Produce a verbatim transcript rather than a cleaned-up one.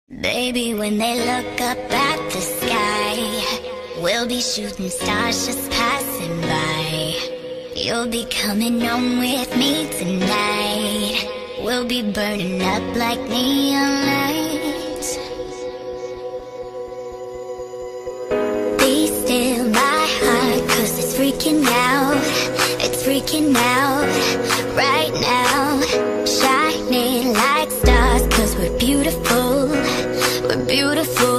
Baby, when they look up at the sky, we'll be shooting stars just passing by. You'll be coming home with me tonight. We'll be burning up like neon lights. Be still my heart, 'cause it's freaking out. It's freaking out right now. Shining like stars, 'cause we're beautiful. We're beautiful.